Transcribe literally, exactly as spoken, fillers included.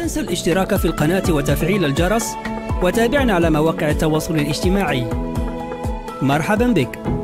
تنسى الاشتراك في القناة وتفعيل الجرس، وتابعنا على مواقع التواصل الاجتماعي. مرحبا بك.